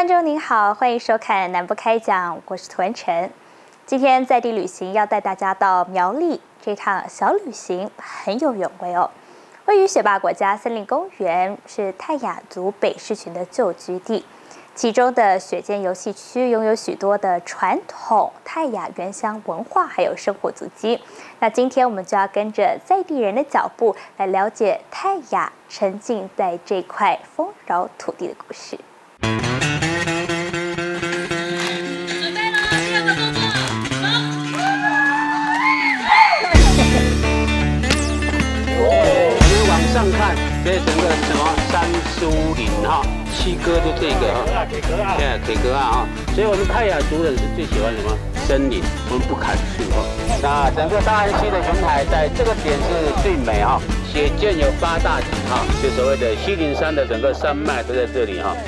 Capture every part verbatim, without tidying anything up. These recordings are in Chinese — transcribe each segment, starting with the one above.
众您好，欢迎收看南部开讲，我是涂文成。今天在地旅行要带大家到苗栗，这趟小旅行很有缘味哦。位于雪霸国家森林公园，是泰雅族北势群的旧居地。其中的雪见游戏区拥有许多的传统泰雅原乡文化，还有生活足迹。那今天我们就要跟着在地人的脚步，来了解泰雅沉浸在这块丰饶土地的故事。 上看，这整个什么三苏林哈，七哥就这个哈，对，铁哥啊哈，所以我们泰雅族人是最喜欢什么森林，我们不砍树哈。那整个大安溪的雄台在这个点是最美哈，雪见有八大景哈，就所谓的西林山的整个山脉都在这里哈。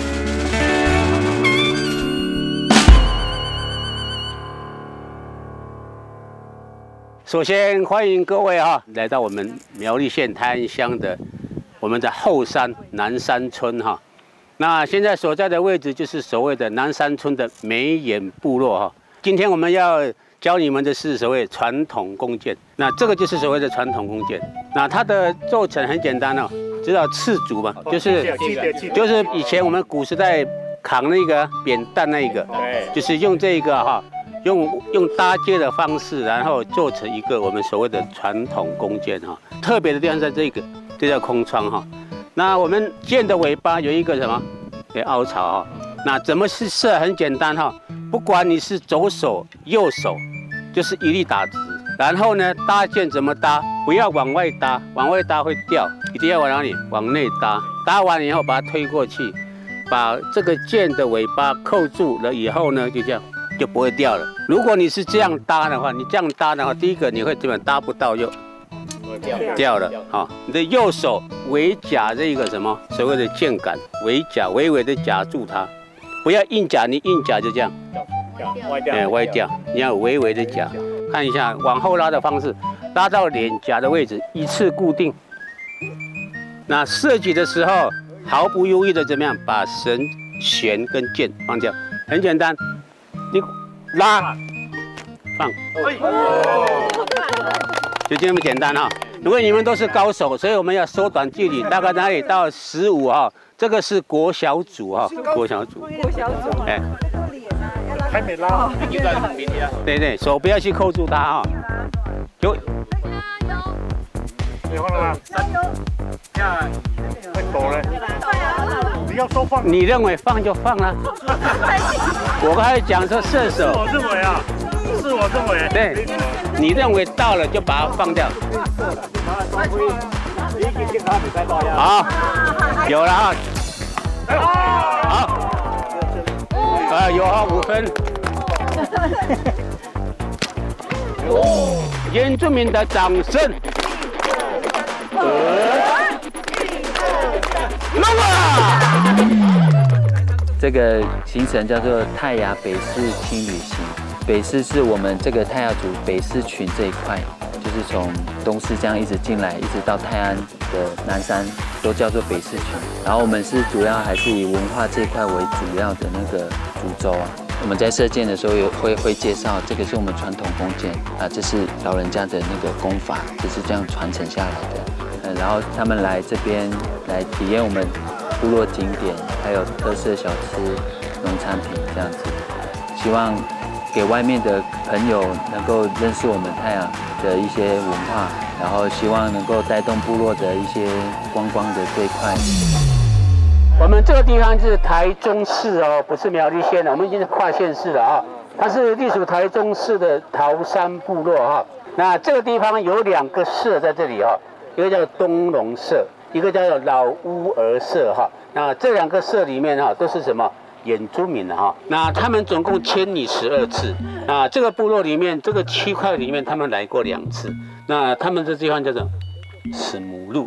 首先欢迎各位哈，来到我们苗栗县泰安乡的我们的后山南山村哈。那现在所在的位置就是所谓的南山村的梅眼部落哈。今天我们要教你们的是所谓传统弓箭，那这个就是所谓的传统弓箭。那它的奏程很简单哦，知道刺竹嘛，就是就是以前我们古时代扛那个扁担那个，就是用这个哈。用用搭接的方式，然后做成一个我们所谓的传统弓箭哈。特别的地方在这个，这叫空窗哈。那我们箭的尾巴有一个什么？给凹槽哈。那怎么是射？很简单哈。不管你是左手右手，就是一律打直。然后呢，搭箭怎么搭？不要往外搭，往外搭会掉，一定要往哪里？往内搭。搭完以后把它推过去，把这个箭的尾巴扣住了以后呢，就这样。就不会掉了。如果你是这样搭的话，你这样搭的话，第一个你会基本搭不到就掉了。好，你的右手围夹这个什么所谓的箭杆，围夹微微的夹住它，不要硬夹，你硬夹就这样歪掉，哎，歪掉。你要微微的夹，看一下往后拉的方式，拉到脸颊的位置，一次固定。那射击的时候毫不犹豫的怎么样，把绳弦跟箭放掉，很简单。你拉放，就这么简单哈。如果你们都是高手，所以我们要缩短距离，大概哪里到十五哈。这个是国小组哈，国小组。国小组。哎，还没拉。对对，手不要去扣住它哈。就。你放了吗？加油！下，会抖嘞。你要说放，你认为放就放了。我刚才讲说射手，是我认为啊，是我认为。对，你认为到了就把它放掉。好，有了啊。好，啊，有啊，五分。原住民的掌声。弄啊！ 这个行程叫做泰雅北势轻旅行。北势是我们这个泰雅族北势群这一块，就是从东势这样一直进来，一直到泰安的南山，都叫做北势群。然后我们是主要还是以文化这一块为主要的那个主轴啊。我们在射箭的时候有会会介绍，这个是我们传统弓箭啊，这是老人家的那个弓法，就是这样传承下来的。嗯，然后他们来这边来体验我们部落景点，还有特色小吃、农产品这样子，希望给外面的朋友能够认识我们泰雅的一些文化，然后希望能够带动部落的一些观光的这一块。 我们这个地方是台中市哦，不是苗栗县的，我们已经是跨县市了啊。它是隶属台中市的桃山部落哈。那这个地方有两个社在这里哈，一个叫东龙社，一个叫做老乌儿社哈。那这两个社里面哈都是什么原住民的哈。那他们总共迁移十二次。那这个部落里面，这个区块里面他们来过两次。那他们这地方叫做史母路。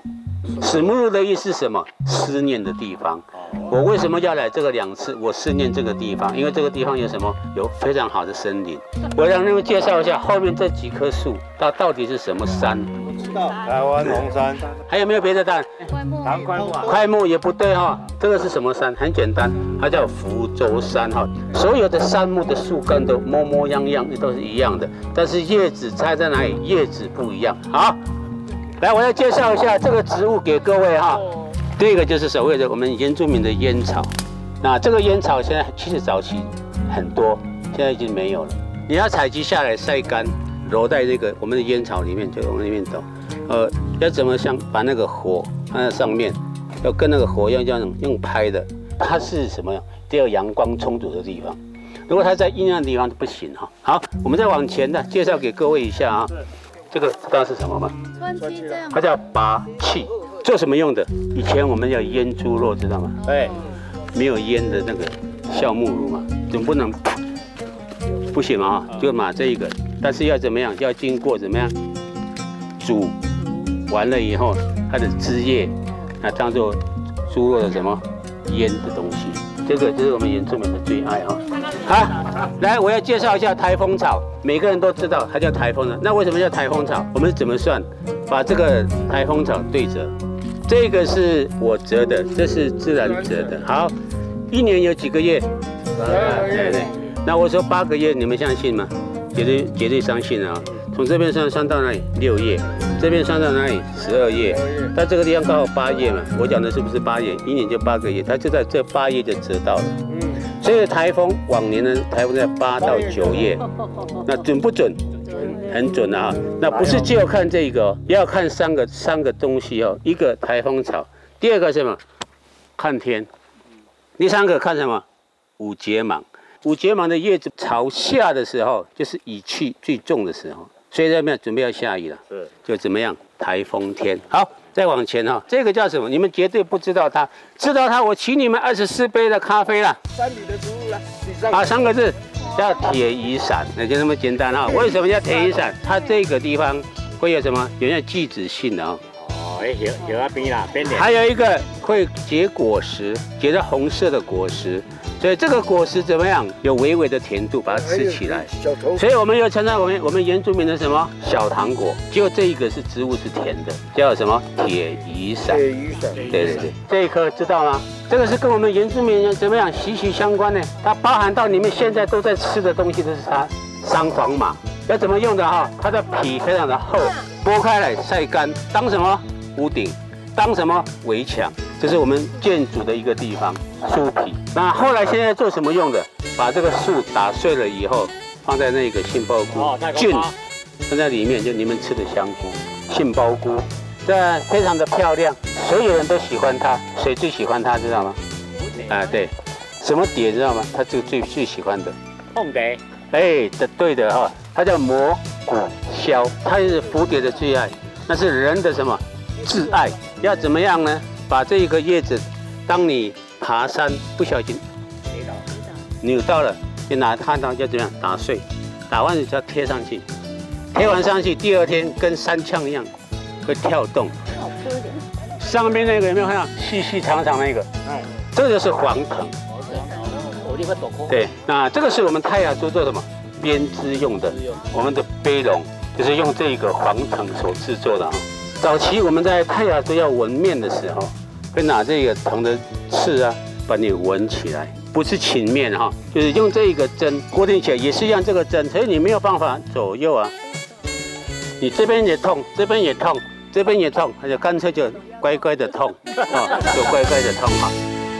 史目录的意思是什么？思念的地方。我为什么要来这个两次？我思念这个地方，因为这个地方有什么？有非常好的森林。我让你们介绍一下后面这几棵树，它到底是什么山？ 台湾龙山。 还有没有别的山？ 唐快木。 快木也不对哈、哦，这个是什么山？很简单，它叫福州山哈、哦。所有的杉木的树干都模模样样，都是一样的，但是叶子差在哪里？叶子不一样。好，来，我要介绍一下这个植物给各位哈、哦。第一个就是所谓的我们原住民的烟草。那这个烟草现在其实早期很多，现在已经没有了。你要采集下来晒干，揉在这个我们的烟草里面，就往里面抖。呃，要怎么像把那个火放在上面，要跟那个火要这样用拍的。它是什么呀？得有阳光充足的地方。如果它在阴暗的地方就不行哈。好，我们再往前的介绍给各位一下啊。这个知道是什么吗？ 川鸡这样。 它叫拔气，做什么用的？以前我们要腌猪肉，知道吗？ 对。 没有腌的那个酵母乳嘛，总不能不行嘛，就买这一个。但是要怎么样？要经过怎么样煮完了以后，它的汁液那当做猪肉的什么腌的东西。这个就是我们原住民的最爱哈。好，来，我要介绍一下台风草，每个人都知道它叫台风草。那为什么叫台风草？我们是怎么算？把这个台风草对折。这个是我折的，这是自然折的。好，一年有几个月？对对。那我说八个月，你们相信吗？绝对绝对相信啊！从这边算算到哪里？六页，这边算到哪里？十二页。到这个地方刚好八页嘛。我讲的是不是八页？一年就八个月，它就在这八页就折到了。嗯。所以台风往年的台风在八到九页，那准不准？很准啊！那不是只有看这个、哦，要看三个三个东西哦。一个台风草，第二个什么？看天。第三个看什么？五节芒。五节芒的叶子朝下的时候，就是雨气最重的时候，所以在那边准备要下雨了。是，就怎么样？台风天。好，再往前哈、哦，这个叫什么？你们绝对不知道它，知道它，我请你们二十四杯的咖啡了。 山里的植物了。 啊，三个字。叫铁雨伞，那就那么简单哈、哦。为什么叫铁雨伞？它这个地方会有什么？有点季节性的哦。 哦，哎，有有那边啦，边点。 还有一个会结果实，结的红色的果实，所以这个果实怎么样？有微微的甜度，把它吃起来。所以我们又称它我们我们原住民的什么小糖果？只有这一个是植物是甜的，叫什么铁雨伞？ 铁雨伞。 对对对，这一颗知道吗？这个是跟我们原住民人怎么样息息相关呢？它包含到你们现在都在吃的东西，都是它三黄麻。要怎么用的哈？它的皮非常的厚，剥开来晒干，当什么屋顶，当什么围墙，这是我们建筑的一个地方。树皮。那后来现在做什么用的？把这个树打碎了以后，放在那个杏鲍菇菌放在里面，就你们吃的香菇、杏鲍菇。这非常的漂亮，所有人都喜欢它。谁最喜欢它，知道吗？啊，对，什么蝶知道吗？它最最最喜欢的凤蝶。 哎，这对的哈，它叫蘑菇鸮，它是蝴蝶的最爱，那是人的什么挚爱？要怎么样呢？把这一个叶子，当你爬山不小心扭到了，就拿看到要怎么样打碎，打完就要贴上去，贴完上去，第二天跟山枪一样。会跳动，上面那个有没有看到细细长长那个？哎，这个就是黄藤。对，那这个是我们泰雅族做什么编织用的，我们的背笼就是用这个黄藤所制作的哈。早期我们在泰雅族要纹面的时候，会拿这个藤的刺啊，把你纹起来，不是请面哈，就是用这个针固定起来，也是用这个针，所以你没有办法左右啊。你这边也痛，这边也痛。这边也痛，他就干脆就乖乖的痛，哦，就乖乖的痛哈。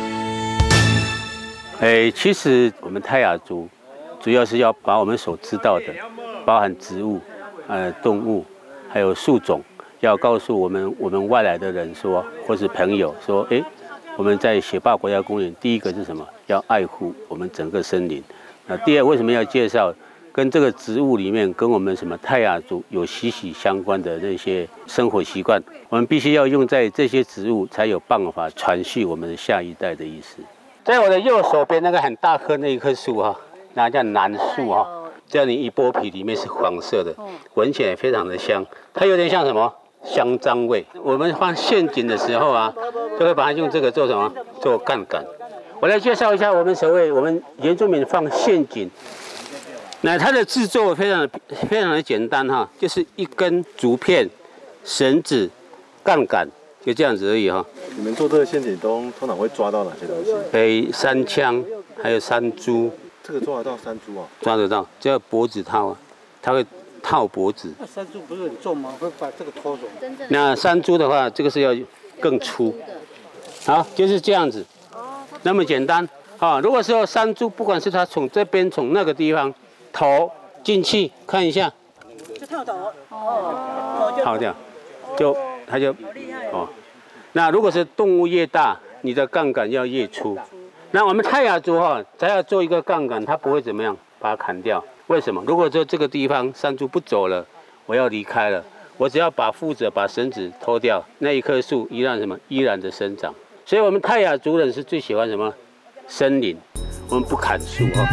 哎，其实我们泰雅族主要是要把我们所知道的，包含植物、呃动物，还有树种，要告诉我们我们外来的人说，或是朋友说，哎，我们在雪霸国家公园，第一个是什么？要爱护我们整个森林。那第二，为什么要介绍？跟这个植物里面，跟我们什么泰雅族有息息相关的那些生活习惯，我们必须要用在这些植物，才有办法传续我们的下一代的意思。在我的右手边那个很大棵那一棵树哈，那叫楠树哈，这样你一剥皮里面是黄色的，闻起来非常的香。它有点像什么香樟味。我们放陷阱的时候啊，就会把它用这个做什么？做杠杆。我来介绍一下我们所谓我们原住民放陷阱。那它的制作非常的非常的简单哈，就是一根竹片、绳子、杠杆，就这样子而已哈。 你们做这个陷阱都通常会抓到哪些东西？ 诶，山枪，还有山猪。 这个抓得到山猪啊？ 抓得到，叫脖子套啊，它会套脖子。 那山猪不是很重吗？会把这个拖走。 那山猪的话，这个是要更粗。好，就是这样子，那么简单啊。如果说山猪，不管是它从这边从那个地方头进去看一下， 就套头哦， 套掉，就它就哦。那如果是动物越大，你的杠杆要越粗。那我们泰雅族哈，才要做一个杠杆，它不会怎么样把它砍掉。为什么？如果说这个地方山猪不走了，我要离开了，我只要把负责把绳子脱掉，那一棵树依然什么依然的生长。所以我们泰雅族人是最喜欢什么？森林，我们不砍树哈。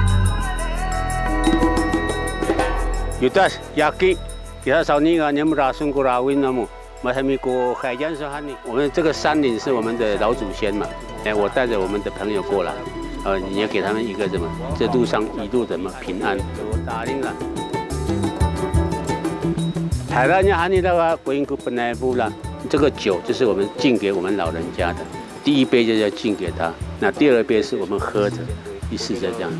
有的亚基，有的少年啊，年不大孙过拉温那么。我们这个山林是我们的老祖先嘛，哎，我带着我们的朋友过来，呃，你要给他们一个什么？这路上一路怎么平安？我答应了。台湾人喊你的话，国营股本来不啦。这个酒就是我们敬给我们老人家的，第一杯就要敬给他，那第二杯是我们喝着，意思是这样。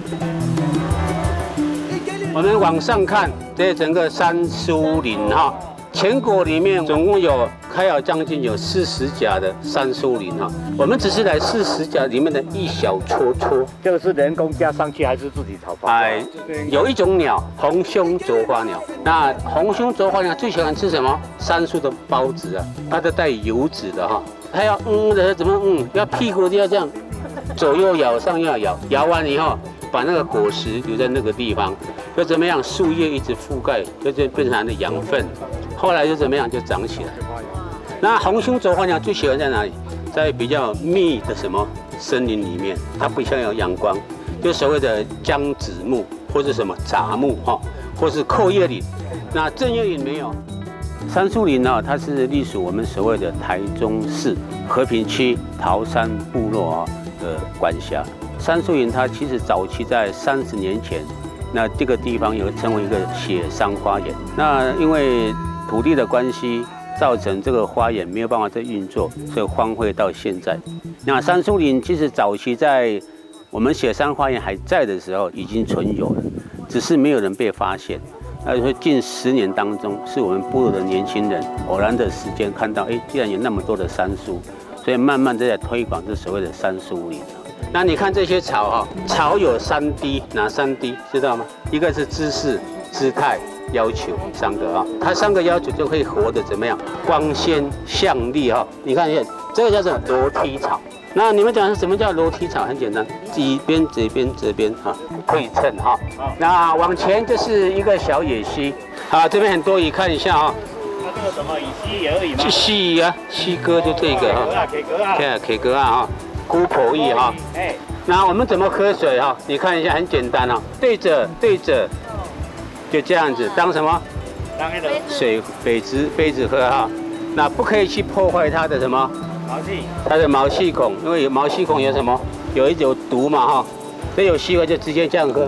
我们往上看，这整个山苏林哈。全国里面总共有开了将近有四十甲的杉树林哈，我们只是来四十甲里面的一小撮撮。 这个是人工加上去还是自己草包？ 哎，有一种鸟，红胸啄花鸟。那红胸啄花鸟最喜欢吃什么？杉树的孢子啊，它都带油脂的哈。它要嗯的怎么嗯？要屁股就要这样，左右摇，上下摇，摇完以后把那个果实留在那个地方，就怎么样？树叶一直覆盖，就就变成它的养分。后来就怎么样，就长起来。那红胸啄花鸟最喜欢在哪里？在比较密的什么森林里面，它不想有阳光，就所谓的姜子木或是什么杂木哈，或是阔叶林。那针叶林没有。杉树林呢，它是隶属我们所谓的台中市和平区桃山部落啊的管辖。杉树林它其实早期在三十年前，那这个地方有成为一个雪山花园。那因为土地的关系，造成这个花园没有办法再运作，所以荒废到现在。那杉树林其实早期在我们雪山花园还在的时候已经存有了，只是没有人被发现。那说近十年当中，是我们部落的年轻人偶然的时间看到，哎，既然有那么多的杉树，所以慢慢的在推广这所谓的杉树林。那你看这些草哈，草有三 D， 哪三 D 知道吗？一个是姿势、姿态。要求三个啊，它三个要求就可以活得怎么样？光鲜亮丽哈！你看一下，这个叫做楼梯草。那你们讲什么叫楼梯草？很简单，一边这边这边哈，对称哈。那往前就是一个小野溪，好，这边很多鱼，看一下哈。 那这个什么乙烯而已吗？ 溪啊，溪哥就这个哈。 K 哥啊， 对 ，K 哥啊哈，姑婆鱼哈。哎，那我们怎么喝水哈？你看一下，很简单哈，对着对着。就这样子，当什么？当那个水杯子杯子喝哈，那不可以去破坏它的什么毛细， 它的毛细孔，因为有毛细孔有什么？有一种毒嘛哈，所以有吸管就直接这样喝。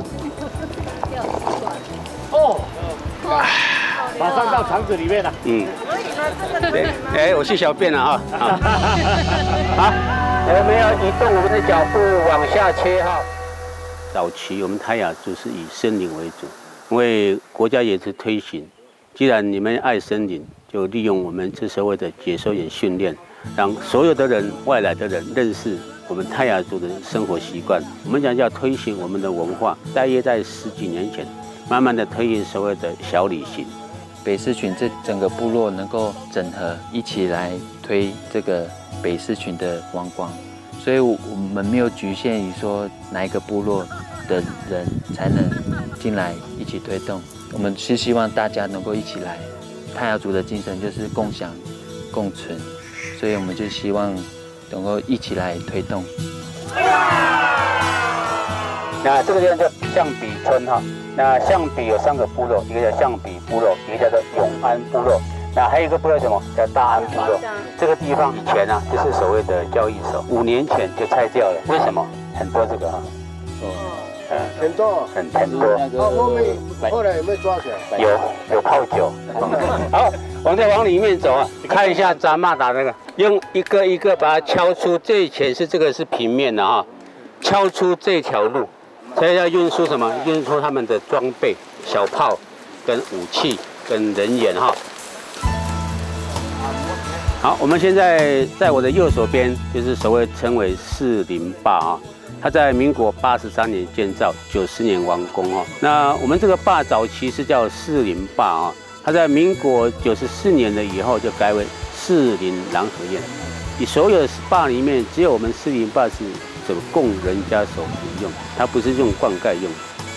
哦，马上到肠子里面了。 嗯，对，哎，我去小便了哈。好，我们要移动我们的脚步往下切哈。早期我们泰雅族是以森林为主。因为国家也是推行，既然你们爱森林，就利用我们这所谓的解说员训练，让所有的人、外来的人认识我们泰雅族的生活习惯。我们讲叫推行我们的文化，大约在十几年前，慢慢的推行所谓的小旅行。 北势群这整个部落能够整合一起来推这个北势群的观光，所以我们没有局限于说哪一个部落的人才能进来一起推动，我们是希望大家能够一起来。泰雅族的精神就是共享、共存，所以我们就希望能够一起来推动。 那这个地方叫象鼻村哈，那象鼻有三个部落，一个叫象鼻部落，一个叫做永安部落。 那还有一个部落什么叫大安部落？这个地方以前啊，就是所谓的交易所，五年前就拆掉了。为什么？很多这个哈、啊，嗯， 很多， 很很多。 哦，后面后来有没有抓起来？ 有有泡酒。好，我们再往里面走啊，看一下扎马达那个，用一个一个把它敲出。最前是这个是平面的哈、啊，敲出这条路，所以要运输什么？运输他们的装备、小炮、跟武器、跟人员哈。好，我们现在在我的右手边，就是所谓称为四零坝啊，它在民国八十三年建造，九十年完工哦。那我们这个坝早期是叫四零坝啊，它在民国九十四年了以后就改为四零蓝河堰。你所有的坝里面，只有我们四零坝是怎么供人家所服用，它不是用灌溉用。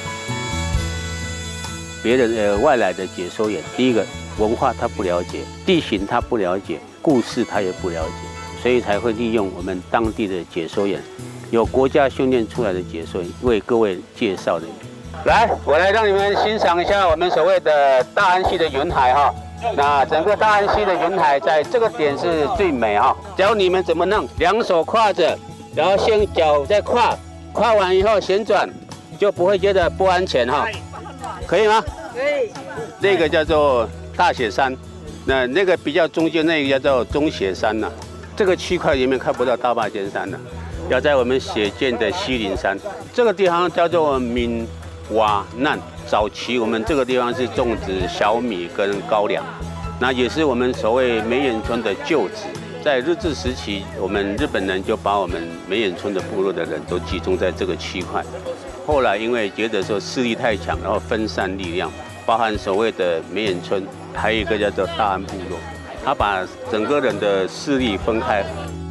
别人呃外来的解说员，第一个文化他不了解，地形他不了解。故事他也不了解，所以才会利用我们当地的解说员，有国家训练出来的解说员为各位介绍的。来，我来让你们欣赏一下我们所谓的大安溪的云海哈。那整个大安溪的云海在这个点是最美哈。教你们怎么弄，两手跨着，然后先脚再跨，跨完以后旋转，就不会觉得不安全哈。可以吗？可以。这个叫做大雪山。那那个比较中间那个叫做中雪山呐、啊，这个区块里面看不到大坝尖山了、啊，要在我们雪见的西林山，这个地方叫做闽瓦难。早期我们这个地方是种植小米跟高粱，那也是我们所谓梅眼村的旧址。在日治时期，我们日本人就把我们梅眼村的部落的人都集中在这个区块。后来因为觉得说势力太强，然后分散力量，包含所谓的梅眼村。还有一个叫做大安部落，他把整个人的势力分开。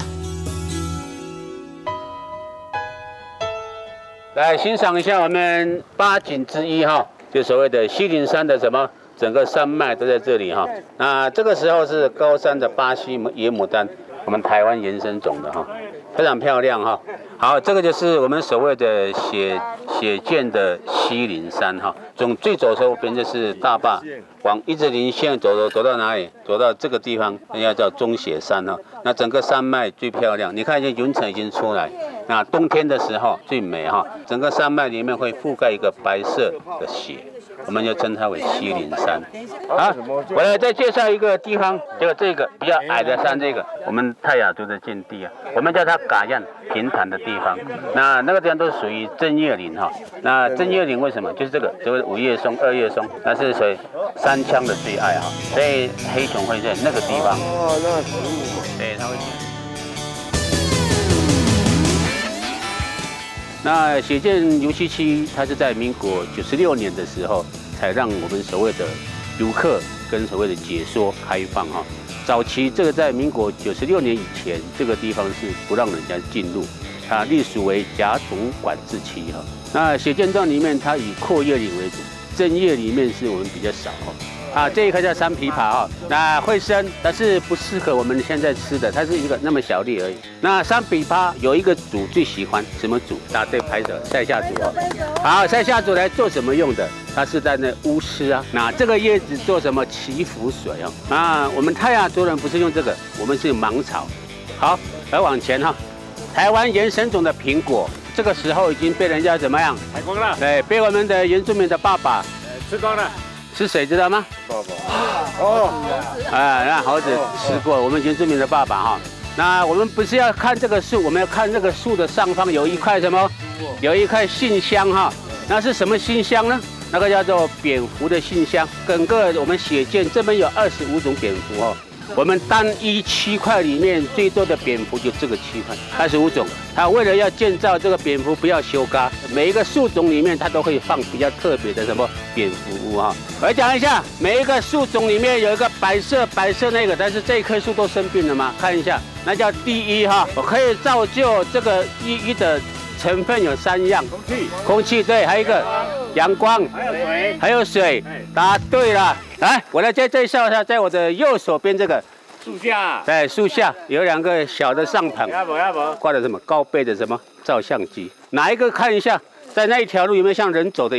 来欣赏一下我们八景之一哈，就所谓的西林山的什么，整个山脉都在这里哈。那这个时候是高山的巴西野牡丹，我们台湾原生种的哈，非常漂亮哈。好，这个就是我们所谓的雪雪见的西林山哈。从最左手边就是大坝，往一直连线走走走到哪里？走到这个地方，人家叫中雪山哈。那整个山脉最漂亮，你看，一些云层已经出来。那冬天的时候最美哈，整个山脉里面会覆盖一个白色的雪。我们就称它为西林山。好，我来再介绍一个地方，就这个比较矮的山，这个我们泰雅族的境地啊，我们叫它嘎样平坦的地方。那那个地方都属于针叶林哈。那针叶林为什么？就是这个，就是五叶松、二叶松，那是属于山羌的最爱哈。所以黑熊会在那个地方。哦，那植物。对，它会。那雪见游戏区，它是在民国九十六年的时候，才让我们所谓的游客跟所谓的解说开放哈。早期这个在民国九十六年以前，这个地方是不让人家进入，它隶属为甲种管制区哈。那雪见段里面，它以阔叶林为主，针叶里面是我们比较少哈。啊，这一颗叫山枇杷哈，那会生，但是不适合我们现在吃的，它是一个那么小粒而已。那山枇杷有一个煮最喜欢什么煮？大家对拍手，塞夏煮哦。好，塞夏煮来做什么用的？它是在那巫师啊，那这个叶子做什么祈福水哦？啊，我们泰雅族人不是用这个，我们是芒草。好，来往前哈，台湾原生种的苹果，这个时候已经被人家怎么样？ 采光了。 对，被我们的原住民的爸爸吃光了。 是谁知道吗？ 爸爸。哦。 啊，让猴子吃过，我们原住民的爸爸哈。那我们不是要看这个树，我们要看这个树的上方有一块什么？有一块信箱哈。那是什么信箱呢？那个叫做蝙蝠的信箱。整个我们雪见这边有二十五种蝙蝠哦。我们单一区块里面最多的蝙蝠就这个区块，二十五种。它为了要建造这个蝙蝠不要修嘎，每一个树种里面它都会放比较特别的什么蝙蝠屋哈。我来讲一下，每一个树种里面有一个白色白色那个，但是这一棵树都生病了吗？看一下，那叫第一哈。我可以造就这个一一的成分有三样，空气，空气对，还有一个阳光，还有水，还有水。答对了。来，我来再介绍一下，在我的右手边这个树下， 在树下有两个小的帐篷，挂的什么高倍的什么照相机？哪一个看一下，在那一条路有没有像人走的一样？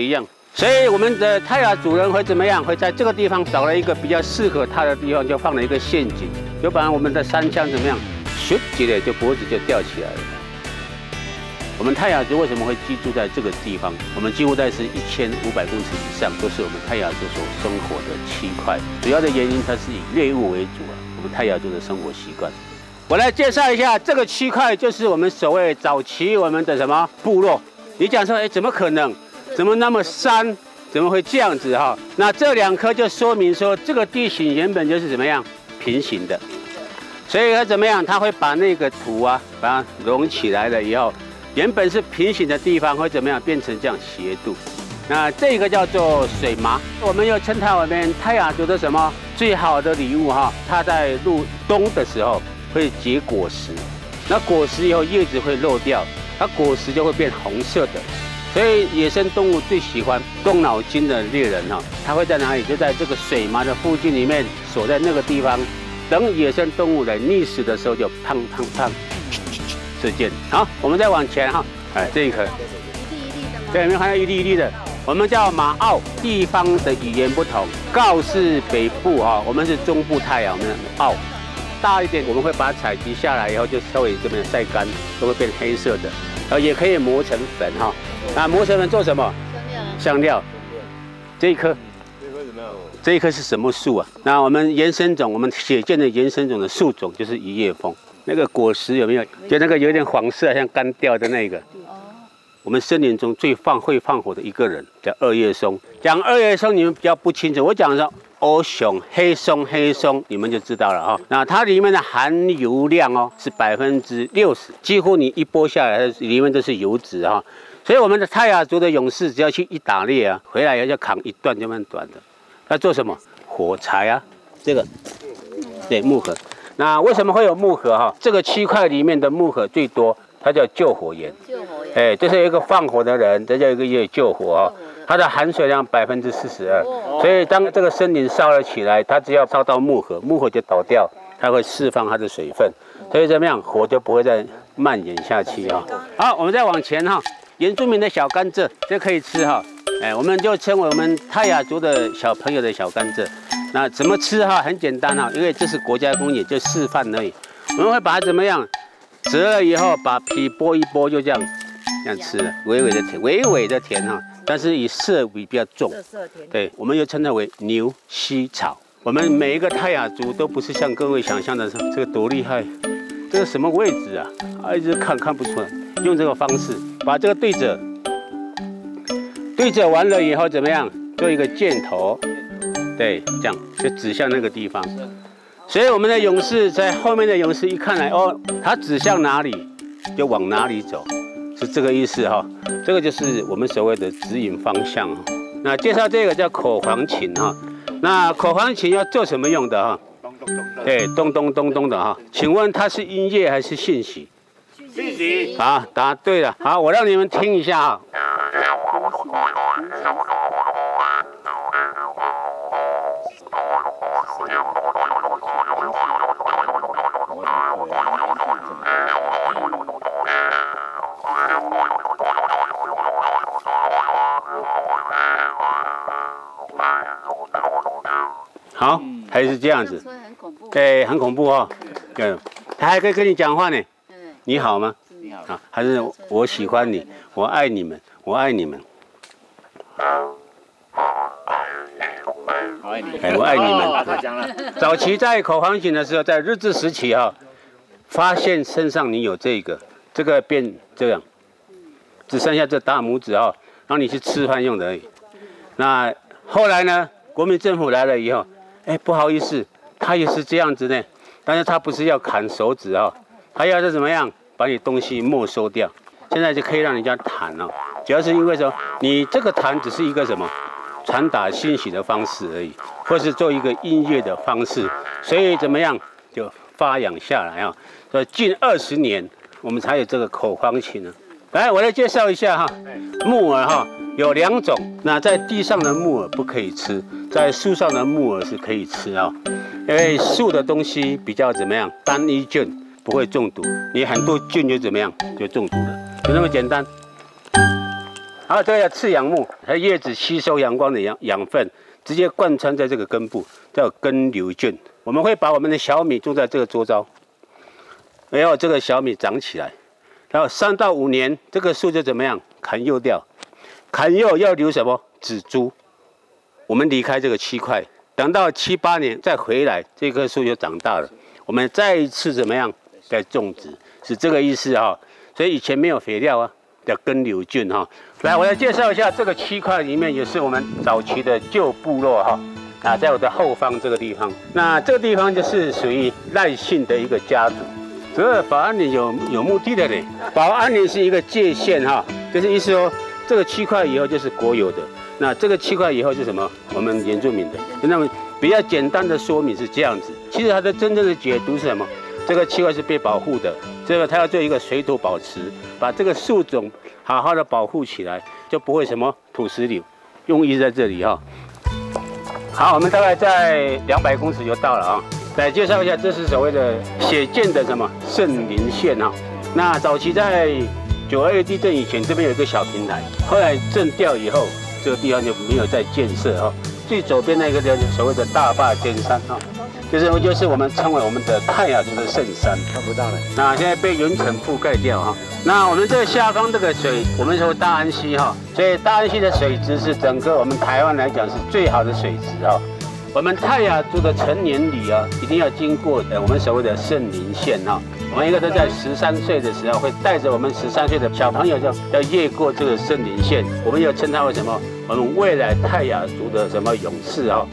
所以我们的泰雅族人会怎么样？会在这个地方找了一个比较适合他的地方，就放了一个陷阱，就把我们的山枪怎么样，咻起来就脖子就吊起来了。我们泰雅族为什么会居住在这个地方？我们几乎在是一千五百公尺以上，都是我们泰雅族所生活的区块。主要的原因，它是以猎物为主啊。我们泰雅族的生活习惯，我来介绍一下这个区块，就是我们所谓早期我们的什么部落。你讲说，哎，怎么可能？怎么那么山？怎么会这样子哈？那这两颗就说明说，这个地形原本就是怎么样平行的，所以它怎么样？它会把那个土啊，把它融起来了以后。原本是平行的地方会怎么样变成这样斜度？那这个叫做水麻，我们又称它我们泰雅族的什么最好的礼物哈？它在入冬的时候会结果实，那果实以后叶子会落掉，它果实就会变红色的。所以野生动物最喜欢动脑筋的猎人哈，它会在哪里？就在这个水麻的附近里面锁在那个地方，等野生动物来觅食的时候就砰砰砰。射箭。好，我们再往前哈，哎，这一颗，一粒一粒的吗？对，有没有看到一粒一粒的？我们叫马澳，地方的语言不同。告是北部哈，我们是中部泰雅，我们澳大一点，我们会把它采集下来以后，就稍微这边晒干，都会变黑色的，然后也可以磨成粉哈。那磨成粉做什么？香料。香料。这一颗。这一棵是什么树啊？那我们原生种，我们血见的原生种的树种就是一叶枫。那个果实有没有？就那个有点黄色，像干掉的那个。我们森林中最放会放火的一个人叫二叶松。讲二叶松你们比较不清楚，我讲说欧熊、黑松、黑松，你们就知道了哈。那它里面的含油量哦是百分之六十，几乎你一剥下来，里面都是油脂哈。所以我们的泰雅族的勇士，只要去一打猎啊，回来要扛一段就蛮短的。要做什么？火柴啊，这个，对，木盒。那为什么会有木盒哈？这个区块里面的木盒最多，它叫救火员。救火员。哎，这是一个放火的人，这叫一个也救火啊。它的含水量百分之四十二，所以当这个森林烧了起来，它只要烧到木盒，木盒就倒掉，它会释放它的水分，所以怎么样，火就不会再蔓延下去啊。好，我们再往前哈，原住民的小甘蔗，这可以吃哈。哎，我们就称为我们泰雅族的小朋友的小甘蔗。那怎么吃哈？很简单哈，因为这是国家公园，就示范而已。我们会把它怎么样？折了以后，把皮剥一剥，就这样这样吃了，微微的甜，微微的甜哈，但是以涩味比较重。对，我们又称它为牛膝草。我们每一个泰雅族都不是像各位想象的这个多厉害，这个什么位置啊？啊，一直看看不出来。用这个方式把这个对折。对折完了以后怎么样？做一个箭头，对，这样就指向那个地方。所以我们的勇士在后面的勇士一看来，哦，他指向哪里，就往哪里走，是这个意思哈。这个就是我们所谓的指引方向。那介绍这个叫口簧琴哈。那口簧琴要做什么用的哈？对，咚咚咚咚的哈。请问它是音乐还是讯息？讯息。好，答对了。好，我让你们听一下哈。好，还是这样子。对，很恐怖哦。对，他还可以跟你讲话呢。你好吗？你好。啊，还是我喜欢你，我爱你们，我爱你们。哎，我爱你们。早期在口簧琴的时候，在日治时期哈，发现身上你有这个，这个变这样，只剩下这大拇指哈，让你去吃饭用的而已。那后来呢，国民政府来了以后，哎，不好意思，他也是这样子呢，但是他不是要砍手指哈，他要是怎么样，把你东西没收掉。现在就可以让人家弹了，主要是因为说你这个弹只是一个什么？传达信息的方式而已，或是做一个音乐的方式，所以怎么样就发扬下来啊？所以近二十年我们才有这个口簧琴呢。来，我来介绍一下哈，木耳哈有两种，那在地上的木耳不可以吃，在树上的木耳是可以吃啊，因为树的东西比较怎么样，单一菌不会中毒，你很多菌就怎么样就中毒了，就那么简单。 然后这个叫次杨木，它叶子吸收阳光的养养分，直接贯穿在这个根部，叫根瘤菌。我们会把我们的小米种在这个周遭，然后这个小米长起来，然后三到五年，这个树就怎么样？砍幼掉，砍幼要留什么？紫珠。我们离开这个区块，等到七八年再回来，这棵树就长大了。我们再一次怎么样？再种植，是这个意思哈、哦。所以以前没有肥料啊，叫根瘤菌哈、哦。来，我来介绍一下这个区块里面也是我们早期的旧部落哈。啊，在我的后方这个地方，那这个地方就是属于赖姓的一个家族。这个保安林有有目的的嘞，保安林是一个界限哈，就是意思说这个区块以后就是国有的。那这个区块以后是什么？我们原住民的。那么比较简单的说明是这样子。其实它的真正的解读是什么？这个区块是被保护的，这个它要做一个水土保持，把这个树种好好的保护起来，就不会什么土石流。用意在这里哈。好，我们大概在两百公尺就到了啊。来介绍一下，这是所谓的血溅的什么圣林线啊。那早期在九二一地震以前，这边有一个小平台，后来震掉以后。这个地方就没有再建设哈，最左边那个叫所谓的大坝尖山哈，就是就是我们称为我们的泰雅族的圣山， 看不到了。 那现在被云层覆盖掉哈。那我们这个下方这个水，我们说大安溪哈，所以大安溪的水质是整个我们台湾来讲是最好的水质哈。我们泰雅族的成年礼啊，一定要经过呃我们所谓的圣林线哈。我们一个都在十三岁的时候，会带着我们十三岁的小朋友要要越过这个圣林线，我们又称它为什么？我们未来泰雅族的什么勇士哈。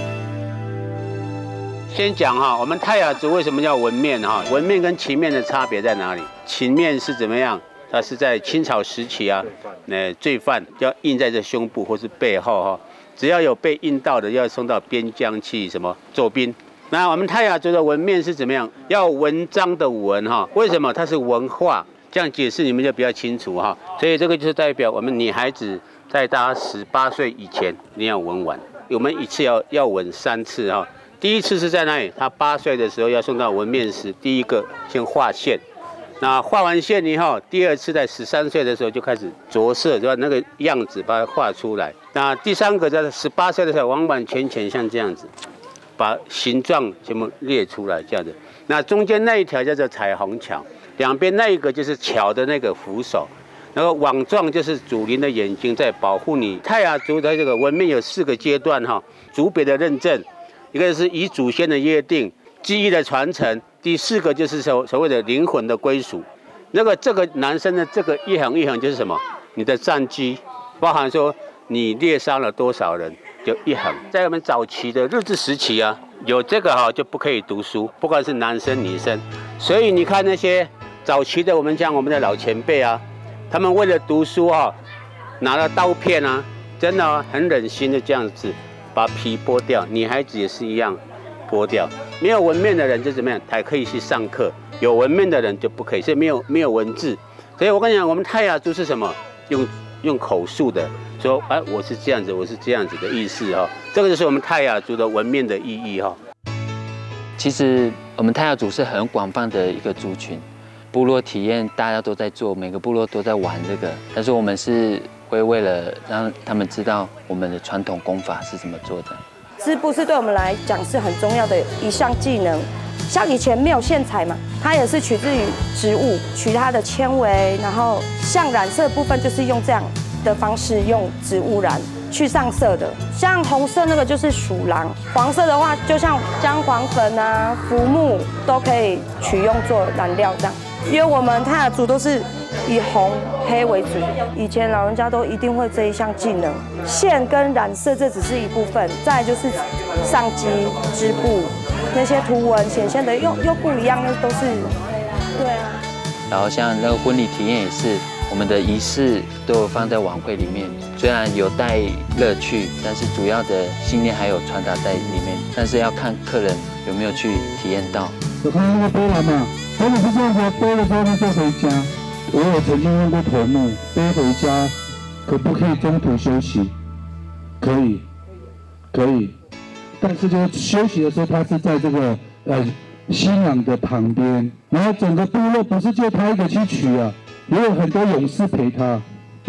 先讲哈，我们泰雅族为什么叫纹面哈？纹面跟秦面的差别在哪里？秦面是怎么样？它是在清朝时期啊，那罪犯要印在这胸部或是背后哈，只要有被印到的，要送到边疆去什么做兵。那我们泰雅族的纹面是怎么样？要文章的文哈，为什么？它是文化，这样解释你们就比较清楚哈。所以这个就是代表我们女孩子在大家十八岁以前你要纹完，我们一次要要纹三次哈。第一次是在那里，她八岁的时候要送到纹面师，第一个先画线，那画完线以后，第二次在十三岁的时候就开始着色，就把那个样子把它画出来。那第三个在十八岁的时候完完全全像这样子。把形状全部列出来，这样子。那中间那一条叫做彩虹桥，两边那一个就是桥的那个扶手，那个网状就是祖灵的眼睛在保护你。泰雅族的这个文面有四个阶段哈，族别的认证，一个是以祖先的约定、记忆的传承，第四个就是所所谓的灵魂的归属。那个这个男生的这个一横一横就是什么？你的战绩，包含说你猎杀了多少人。就一横，在我们早期的日治时期啊，有这个哈就不可以读书，不管是男生女生。所以你看那些早期的我们讲我们的老前辈啊，他们为了读书哈，拿了刀片啊，真的、啊、很忍心的这样子把皮剥掉。女孩子也是一样剥掉。没有纹面的人就怎么样，才可以去上课；有纹面的人就不可以，所以没有没有文字。所以我跟你讲，我们泰雅族是什么？用用口述的。说哎，我是这样子，我是这样子的意思哈，这个就是我们泰雅族的纹面的意义哈。 其实我们泰雅族是很广泛的一个族群，部落体验大家都在做，每个部落都在玩这个，但是我们是会为了让他们知道我们的传统功法是怎么做的。 织布是对我们来讲是很重要的一项技能，像以前没有线材嘛，它也是取自于植物，取它的纤维，然后像染色的部分就是用这样的方式用植物染去上色的，像红色那个就是鼠狼，黄色的话就像姜黄粉啊、浮木都可以取用做染料这样。因为我们泰雅族都是以红黑为主，以前老人家都一定会这一项技能。线跟染色这只是一部分，再来就是上机、织布那些图文显现的又又不一样，那都是对啊。 然后像那个婚礼体验也是。我们的仪式都有放在晚会里面，虽然有带乐趣，但是主要的信念还有传达在里面。但是要看客人有没有去体验到。 有看到那个背篮嘛？如果是这样子背的时候，那就回家。我有曾经用过头目背回家，可不可以中途休息？可以，可以。但是就休息的时候，他是在这个呃新郎的旁边，然后整个部落不是就他一个去取啊。也有很多勇士陪他，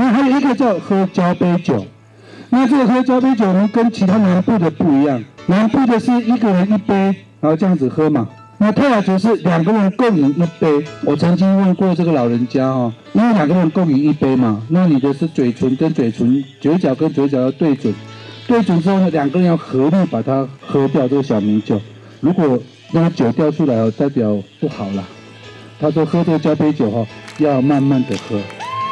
那还有一个叫喝交杯酒。那这个喝交杯酒呢，跟其他南部的不一样。南部的是一个人一杯，然后这样子喝嘛。那泰雅族是两个人共饮一杯。我曾经问过这个老人家哦，因为两个人共饮一杯嘛，那你的是嘴唇跟嘴唇，嘴角跟嘴角要对准，对准之后呢，两个人要合力把它喝掉这个小米酒。如果那个酒掉出来哦，代表不好啦。他说喝这个交杯酒哈、哦，要慢慢的喝。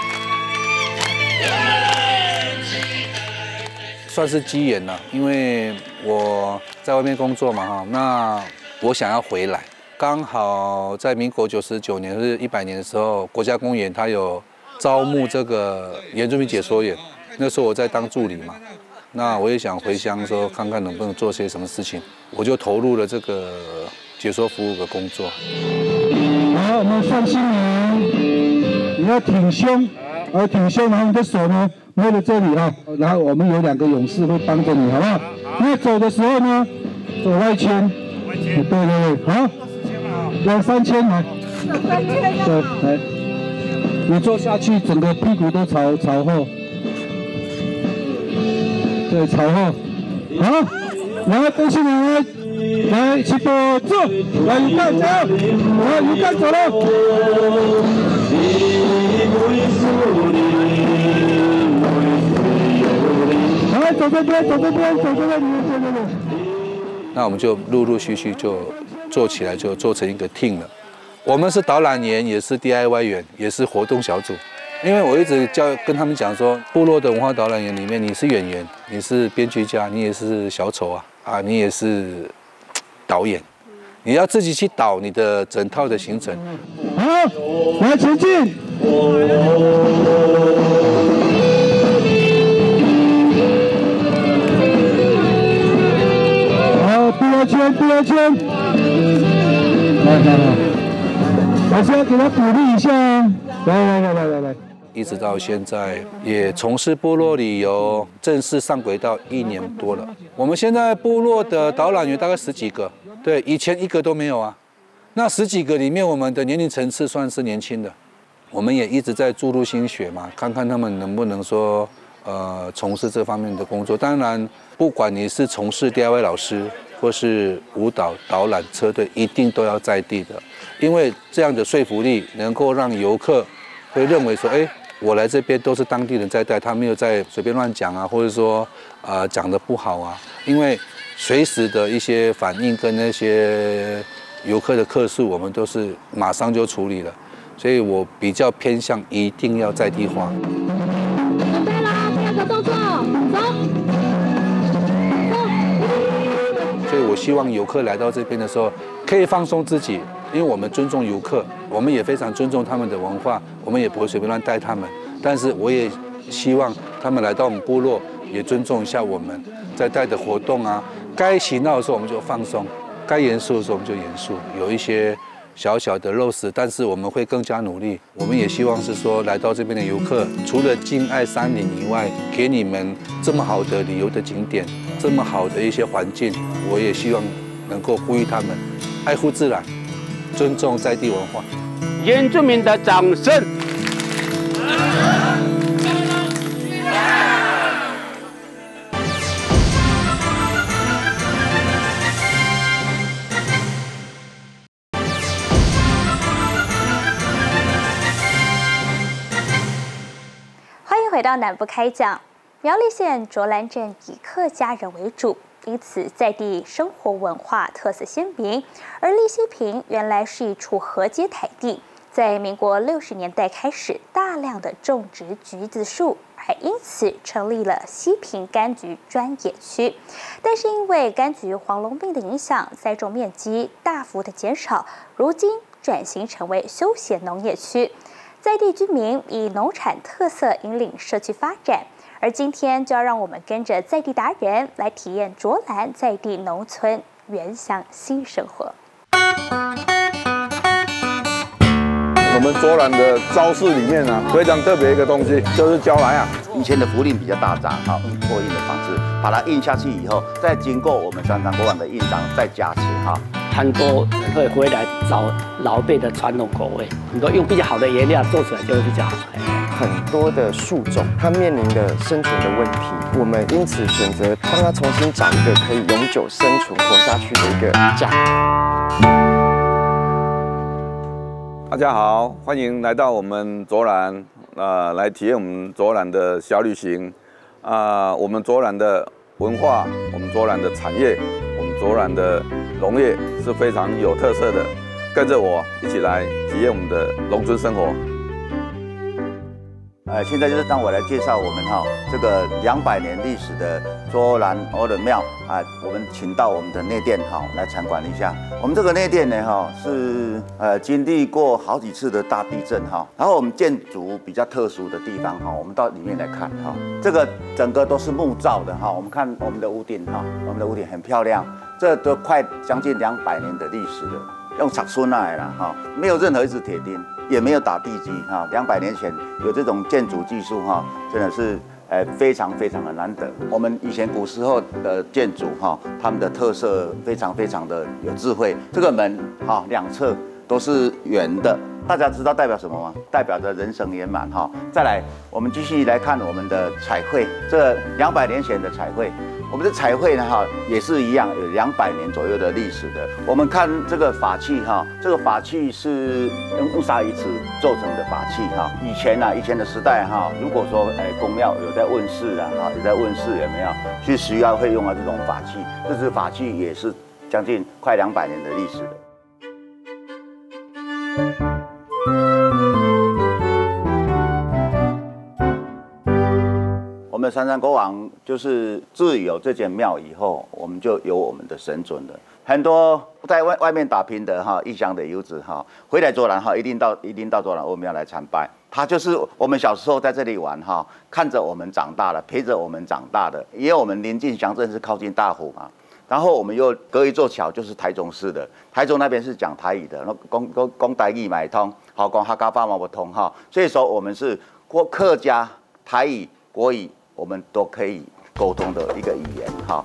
算是机缘了，因为我在外面工作嘛哈，那我想要回来，刚好在民国九十九年是一百年的时候，国家公园它有招募这个原住民解说员，那时候我在当助理嘛，那我也想回乡说看看能不能做些什么事情，我就投入了这个解说服务的工作。 好，我们上新娘，你要挺胸，然后挺胸，然后你的手呢摸着这里哈，然后我们有两个勇士会帮着你，好不好？那走的时候呢，走外圈，对对对，好，两三千来，对，来，你坐下去，整个屁股都朝朝后，对，朝后，好，来，跟新娘来。来，起步走，来鱼竿走，来鱼竿走了。来，走这边，走这边，走这边，对对对。 那我们就陆陆续续就做起来，就做成一个 team 了。我们是导览员，也是 D I Y 员，也是活动小组。因为我一直教跟他们讲说，部落的文化导览员里面，你是演员，你是编剧家，你也是小丑啊，啊，你也是。导演，你要自己去导你的整套的行程。 好，来前进。好，第二圈，第二圈。来来来，还是要给他鼓励一下啊！来来来来来来。 一直到现在也从事部落旅游，正式上轨道一年多了。我们现在部落的导览员大概十几个，对，以前一个都没有啊。那十几个里面，我们的年龄层次算是年轻的，我们也一直在注入心血嘛，看看他们能不能说呃从事这方面的工作。当然，不管你是从事 D I Y 老师，或是舞蹈导览车队，一定都要在地的，因为这样的说服力能够让游客会认为说，哎。我来这边都是当地人在带，他没有在随便乱讲啊，或者说呃讲的不好啊，因为随时的一些反应跟那些游客的客诉，我们都是马上就处理了，所以我比较偏向一定要在地化。 准备啦，第二个动作，走，走。 所以我希望游客来到这边的时候，可以放松自己。因为我们尊重游客，我们也非常尊重他们的文化，我们也不会随便乱带他们。但是我也希望他们来到我们部落，也尊重一下我们在带的活动啊。该喜闹的时候我们就放松，该严肃的时候我们就严肃。有一些小小的漏失，但是我们会更加努力。我们也希望是说，来到这边的游客，除了敬爱山林以外，给你们这么好的旅游的景点，这么好的一些环境，我也希望能够呼吁他们爱护自然。尊重在地文化， 原住民的掌声。 欢迎回到南部开讲。苗栗县卓兰镇以客家人为主。因此，在地生活文化特色鲜明。而立溪坪原来是一处河街台地，在民国六十年代开始大量的种植橘子树，还因此成立了溪坪柑橘专研区。但是因为柑橘黄龙病的影响，栽种面积大幅的减少，如今转型成为休闲农业区。在地居民以农产特色引领社区发展。而今天就要让我们跟着在地达人来体验卓兰在地农村原乡新生活。 我们卓兰的招式里面呢、啊，非常特别一个东西，就是胶来啊。 以前的符令比较大张，好，用拓印的方式把它印下去以后，再经过我们三张国网的印章再加持哈。 很多人会回来找老辈的传统口味，很多用比较好的颜料做出来就会比较好。 很多的树种，它面临的生存的问题。我们因此选择帮它重新找一个可以永久生存活下去的一个家。 大家好，欢迎来到我们卓兰，呃，来体验我们卓兰的小旅行。啊、呃，我们卓兰的文化，我们卓兰的产业，我们卓兰的农业是非常有特色的。跟着我一起来体验我们的农村生活。 呃，现在就是让我来介绍我们哈、哦、这个两百年历史的卓兰欧的庙啊，我们请到我们的内殿哈、哦、来参观一下。我们这个内殿呢哈、哦、是呃经历过好几次的大地震哈、哦，然后我们建筑比较特殊的地方哈、哦，我们到里面来看哈、哦，这个整个都是木造的哈、哦，我们看我们的屋顶哈、哦，我们的屋顶很漂亮，这都快将近两百年的历史了。用插村来啦，哈，没有任何一只铁钉，也没有打地基，哈，两百年前有这种建筑技术，哈，真的是，呃，非常非常的难得。我们以前古时候的建筑，哈，他们的特色非常非常的有智慧。这个门，哈，两侧都是圆的，大家知道代表什么吗？代表着人生圆满，哈。再来，我们继续来看我们的彩绘，这两百年前的彩绘。我们的彩绘呢，哈，也是一样，有两百年左右的历史的。我们看这个法器，哈，这个法器是用用砂鱼瓷做成的法器，哈。以前啊，以前的时代，哈，如果说，哎，公庙有在问世啊，哈，有在问世有没有，是需要会用到这种法器。这支法器也是将近快两百年的历史的。我们三山国王就是自有这间庙以后，我们就有我们的神尊了。很多在外外面打拼的哈，异乡的游子哈，回来卓兰哈，一定到一定到卓兰欧庙来参拜。他就是我们小时候在这里玩哈，看着我们长大了，陪着我们长大的。因为我们临近乡镇是靠近大湖嘛，然后我们又隔一座桥，就是台中市的。台中那边是讲台语的，那讲讲讲台语买通，好讲客家话嘛不通哈。所以说我们是国客家、台语、国语。我们都可以沟通的一个语言，哈。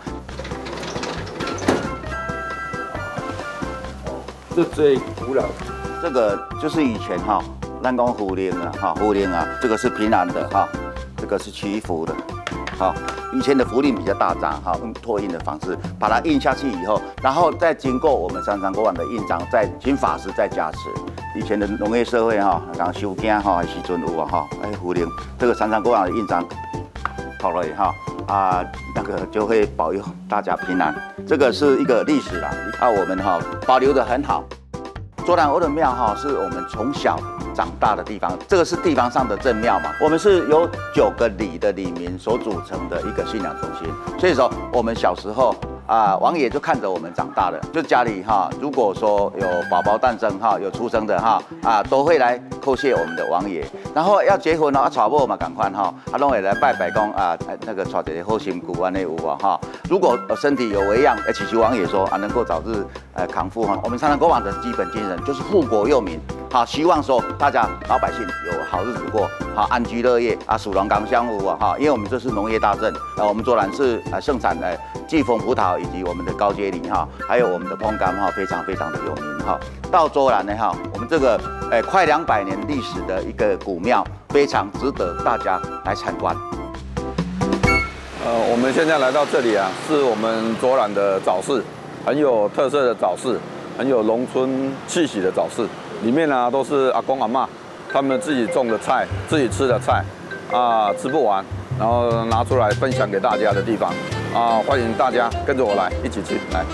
这最古老， 这个就是以前哈，咱讲福灵啊，哈，福灵啊，这个是平安的哈，这个是祈福的，好，以前的福灵比较大张哈，用拓印的方式把它印下去以后，然后再经过我们三山国王的印章，再请法师再加持。以前的农业社会哈，讲收惊哈，还是阵有啊哈，哎福灵，这个三山国王的印章。好了哈啊，那个就会保佑大家平安。这个是一个历史啦，啊，我们哈保留得很好。卓兰欧的庙哈是我们从小长大的地方，这个是地方上的正庙嘛。我们是由九个里的里民所组成的一个信仰中心，所以说我们小时候。啊，王爷就看着我们长大的，就家里哈，如果说有宝宝诞生哈，有出生的哈，啊，都会来叩谢我们的王爷。然后要结婚了，啊，娶某嘛，赶快哈，啊，拢会来拜拜讲啊，那个娶一个好心骨安尼有啊哈。如果身体有为恙，祈求王爷说啊，能够早日呃康复哈。我们三山国王的基本精神就是护国佑民，好，希望说大家老百姓有好日子过，好安居乐业啊，属龙岗相互啊哈。因为我们这是农业大镇，啊，我们卓兰是呃盛产呃季风葡萄。以及我们的高阶梨哈，还有我们的椪柑哈，非常非常的有名哈。到卓兰呢哈，我们这个呃快两百年历史的一个古庙，非常值得大家来参观。 呃，我们现在来到这里啊，是我们卓兰的早市，很有特色的早市，很有农村气息的早市。里面呢、啊、都是阿公阿嬷他们自己种的菜，自己吃的菜啊，吃不完，然后拿出来分享给大家的地方。啊，欢迎大家跟着我来，一起去来。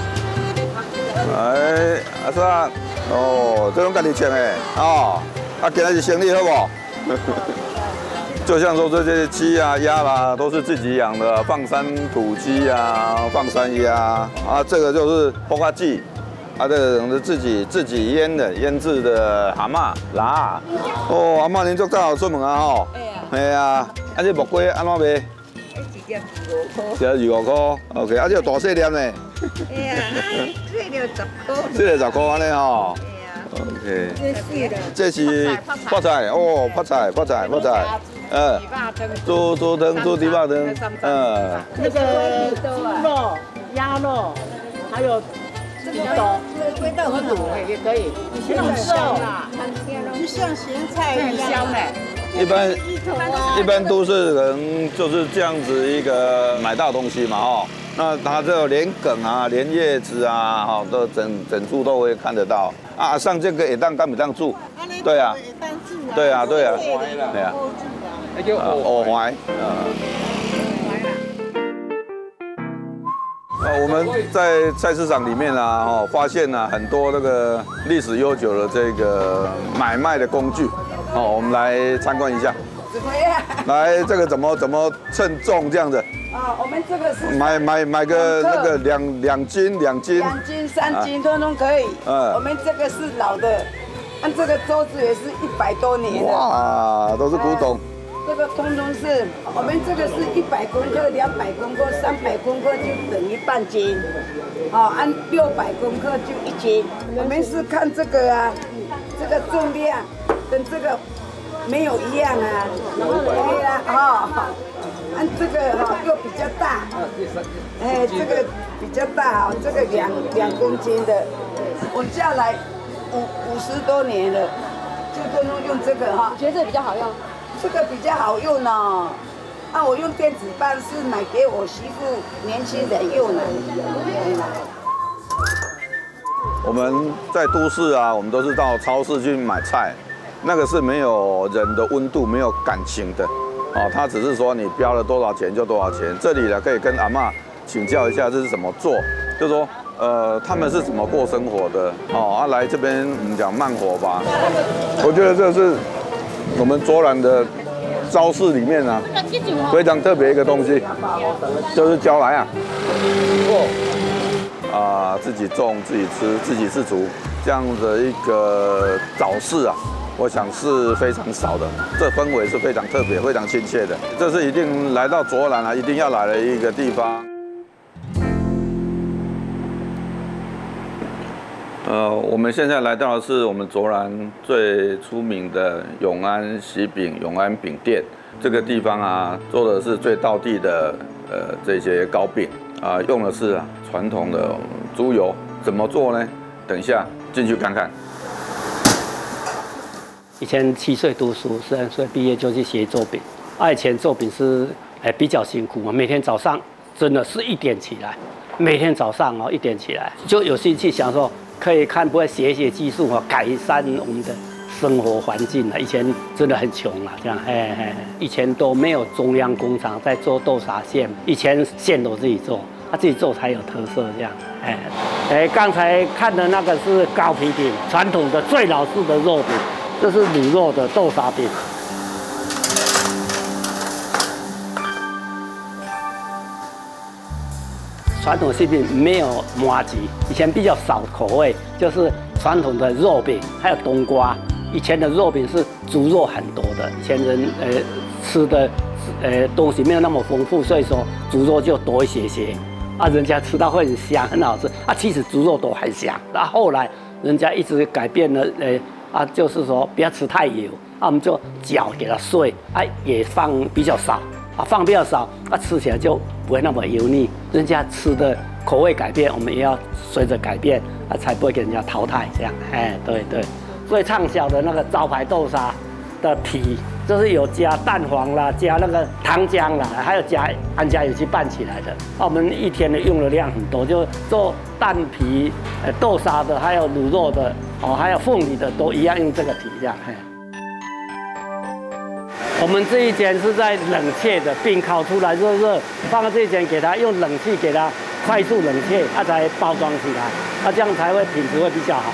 哎，阿三，哦，这种家己种的哦，啊，今仔日生意好不？就像说这些鸡啊、鸭啦，都是自己养的，放山土鸡啊，放山鸭啊，这个就是剥花鸡，啊，这个是自己自己腌的，腌制的蛤蟆、辣。哦，阿嬷您做刚好出门啊吼？哎呀，啊，啊这木龟安怎卖？只二五块 ，OK， 啊，这有大细粒呢。哎呀，这个十块。这个十块安尼吼。OK。这是泡菜哦，泡菜，泡菜，泡菜。呃，猪猪汤、猪蹄膀汤，嗯。 那个猪肉、鸭肉，还有鸡豆、龟豆腐也可以。很香啦，就像咸菜一样。很香嘞。 一般一般都市人就是这样子一个买到东西嘛，哦，那它这个连梗啊、连叶子啊，哈，都整整株都会看得到啊。像这个也当干不当住，对啊，对啊，对啊，对啊，那叫藕槐，呃，我们在菜市场里面啊，哦，发现啊很多那个历史悠久的这个买卖的工具，哦，我们来参观一下。 怎么样？ 来，这个怎么怎么称重这样子？ 啊，我们这个是买买买个那个两两斤两斤， 两斤三斤通通可以。嗯，我们这个是老的，按这个桌子也是一百多年的。 哇，都是古董。 这个通通是我们这个是一百公克、两百公克、三百公克就等于半斤，哦，按六百公克就一斤。我们是看这个啊，这个重量跟这个没有一样啊，对呀，哦，按这个哈又比较大，哎，这个比较大哦，这个两两公斤的，我下来五五十多年了，就都能用这个哈。 觉得这个比较好用。 这个比较好用呢，啊，我用电子棒是买给我媳妇年轻人用的。 我们在都市啊，我们都是到超市去买菜，那个是没有人的温度，没有感情的，哦，它只是说你标了多少钱就多少钱。这里呢，可以跟阿嬷请教一下这是怎么做，就是说，呃，他们是怎么过生活的，哦，啊，来这边我们讲慢活吧，我觉得这是。我们卓兰的招式里面啊，非常特别一个东西，就是椒来啊，啊，自己种、自己吃、自给自足这样的一个早市啊，我想是非常少的，这氛围是非常特别、非常亲切的，这是一定来到卓兰啊，一定要来的一个地方。呃，我们现在来到的是我们卓兰最出名的永安喜饼、永安饼店。这个地方啊，做的是最道地的呃这些糕饼啊，用的是啊传统的猪油。怎么做呢？等一下进去看看。 以前七岁读书，十三岁毕业就去学做饼。啊，以前做饼是哎比较辛苦嘛，每天早上真的是一点起来，每天早上哦一点起来，就有兴趣想说。可以看不会学一些技术啊，改善我们的生活环境啊。以前真的很穷啊，这样，哎哎，以前都没有中央工厂在做豆沙馅，以前馅都自己做，他、啊、自己做才有特色，这样，哎哎，刚才看的那个是高皮饼，传统的最老式的肉饼，这是卤肉的豆沙饼。传统馅饼没有麻糬，以前比较少口味，就是传统的肉饼，还有冬瓜。以前的肉饼是猪肉很多的，以前人呃吃的呃东西没有那么丰富，所以说猪肉就多一些些。啊，人家吃到会很香，很好吃。啊，其实猪肉都很香。那、啊、后来人家一直改变了，呃啊，就是说不要吃太油，啊，我们就搅给它碎，啊也放比较少。啊，放比较少，啊，吃起来就不会那么油腻。人家吃的口味改变，我们也要随着改变，啊，才不会给人家淘汰。这样，哎，对对。最畅销的那个招牌豆沙的皮，就是有加蛋黄啦，加那个糖浆啦，还有加安佳油去拌起来的。啊，我们一天的用的量很多，就做蛋皮、呃豆沙的，还有卤肉的，哦，还有凤梨的，都一样用这个皮这样。嘿我们这一间是在冷却的，饼烤出来热热，放在这一间给它用冷气给它快速冷却，它才包装起来，它这样才会品质会比较好。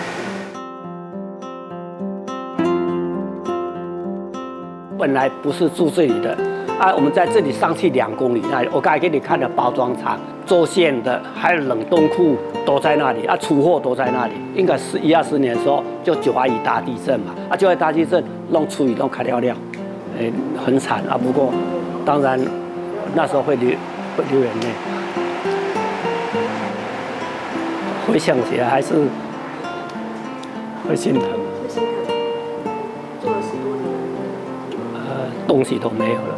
本来不是住这里的，啊，我们在这里上去两公里那里，我刚才给你看的包装厂、做馅的，还有冷冻库都在那里，啊，出货都在那里。应该是一二十年的时候，就九二一大地震嘛，啊，九二一大地震弄处理弄开掉了。哎，很惨啊！不过，当然那时候会流会流眼泪。回想起来还是会心疼。 会心疼。做了十多年。 呃，东西都没有了。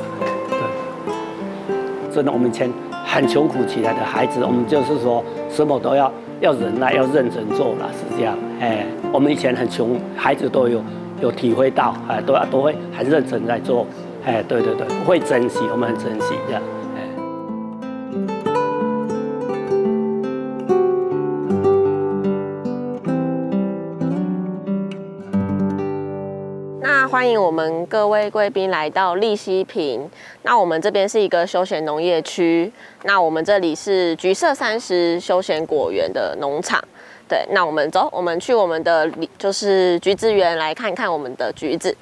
对。真的，我们以前很穷苦起来的孩子，我们就是说什么都要要忍耐，要认真做了，是这样。哎，我们以前很穷，孩子都有有体会到，哎，都都会很认真在做，哎，对对对，会珍惜，我们很珍惜这样。 欢迎我们各位贵宾来到立溪坪。那我们这边是一个休闲农业区，那我们这里是橘色三十休闲果园的农场。对，那我们走，我们去我们的就是橘子园来看看我们的橘子。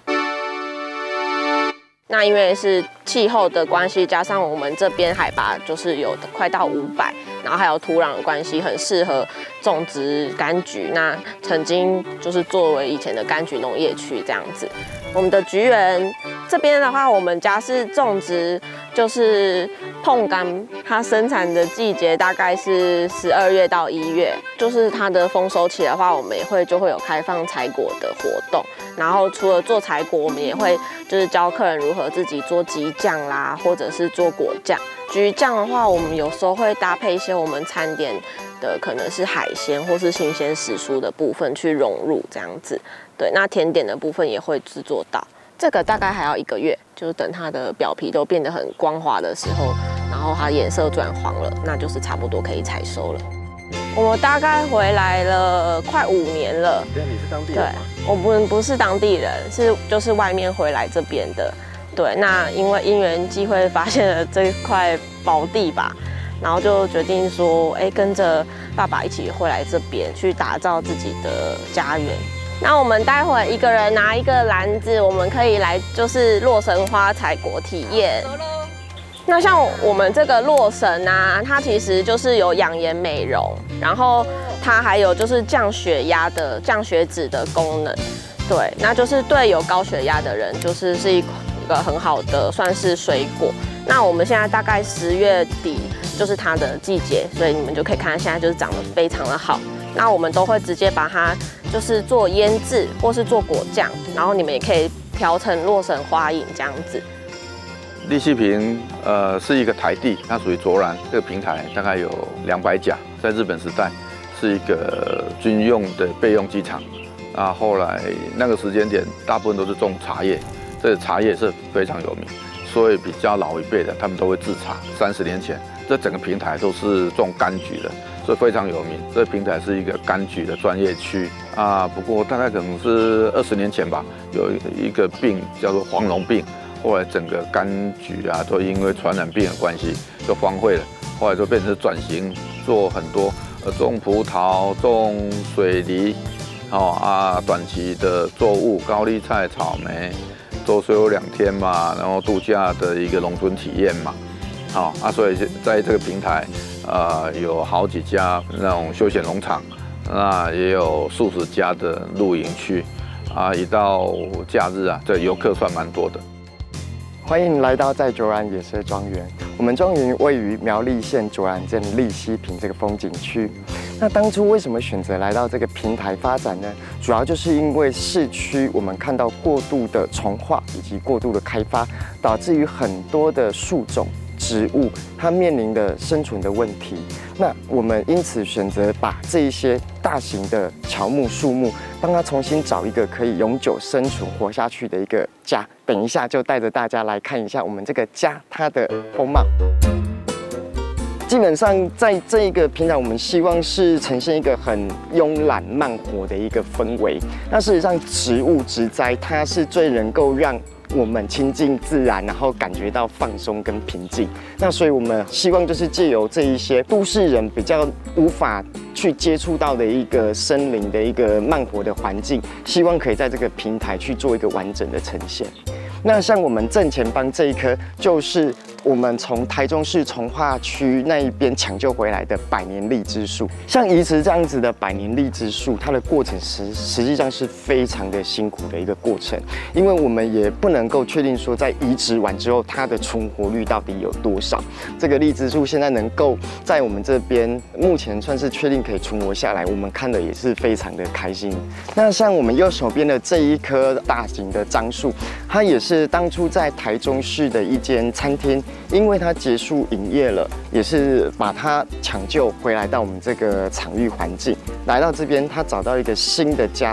那因为是气候的关系，加上我们这边海拔就是有快到五百，然后还有土壤的关系，很适合种植柑橘。那曾经就是作为以前的柑橘农业区这样子。我们的橘园这边的话，我们家是种植就是椪柑，它生产的季节大概是十二月到一月，就是它的丰收期的话，我们也会就会有开放采果的活动。然后除了做采果，我们也会就是教客人如何自己做橘酱啦，或者是做果酱。橘酱的话，我们有时候会搭配一些我们餐点的，可能是海鲜或是新鲜时蔬的部分去融入这样子。对，那甜点的部分也会制作到。这个大概还要一个月，就是等它的表皮都变得很光滑的时候，然后它颜色转黄了，那就是差不多可以采收了。我们大概回来了快五年了。 对，你是当地人吗？ 对，我不不是当地人，是就是外面回来这边的。对，那因为因缘际会发现了这块宝地吧，然后就决定说，哎，跟着爸爸一起回来这边去打造自己的家园。那我们待会一个人拿一个篮子，我们可以来就是洛神花采果体验。那像我们这个洛神啊，它其实就是有养颜美容，然后它还有就是降血压的、降血脂的功能。对，那就是对有高血压的人，就是是一一个很好的算是水果。那我们现在大概十月底就是它的季节，所以你们就可以看到现在就是长得非常的好。那我们都会直接把它就是做腌制或是做果酱，然后你们也可以调成洛神花饮这样子。 立溪坪呃是一个台地，它属于卓兰这个平台，大概有两百甲，在日本时代是一个军用的备用机场。啊，后来那个时间点，大部分都是种茶叶，这个茶叶是非常有名，所以比较老一辈的他们都会制茶。三十年前，这整个平台都是种柑橘的，所以非常有名。这个平台是一个柑橘的专业区啊。不过大概可能是二十年前吧，有一个病叫做黄龙病，后来整个柑橘啊都因为传染病的关系就荒废了，后来就变成转型做很多呃种葡萄、种水梨。哦啊，短期的作物，高丽菜、草莓，周休两天嘛，然后度假的一个农村体验嘛，好、哦、啊，所以在这个平台，呃，有好几家那种休闲农场，那也有数十家的露营区，啊，一到假日啊，这游客算蛮多的。 欢迎来到在卓兰野生庄园。我们庄园位于苗栗县卓兰镇立溪坪这个风景区。那当初为什么选择来到这个平台发展呢？主要就是因为市区我们看到过度的重化以及过度的开发，导致于很多的树种、植物它面临的生存的问题。那我们因此选择把这一些大型的乔木树木，帮它重新找一个可以永久生存活下去的一个家。等一下就带着大家来看一下我们这个家它的风貌。基本上在这一个平台，我们希望是呈现一个很慵懒慢活的一个氛围。那事实上，植物植栽它是最能够让我们亲近自然，然后感觉到放松跟平静。那所以我们希望就是借由这一些都市人比较无法去接触到的一个森林的一个慢活的环境，希望可以在这个平台去做一个完整的呈现。那像我们正前方这一棵，就是我们从台中市从化区那一边抢救回来的百年荔枝树。像移植这样子的百年荔枝树，它的过程实实际上是非常的辛苦的一个过程，因为我们也不能够确定说在移植完之后它的存活率到底有多少。这个荔枝树现在能够在我们这边目前算是确定可以存活下来，我们看的也是非常的开心。那像我们右手边的这一棵大型的樟树，它也是当初在台中市的一间餐厅，因为它结束营业了，也是把它抢救回来到我们这个场域环境，来到这边，它找到一个新的家，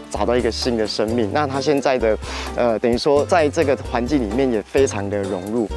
找到一个新的生命。那它现在的，呃，等于说在这个环境里面也非常的融入。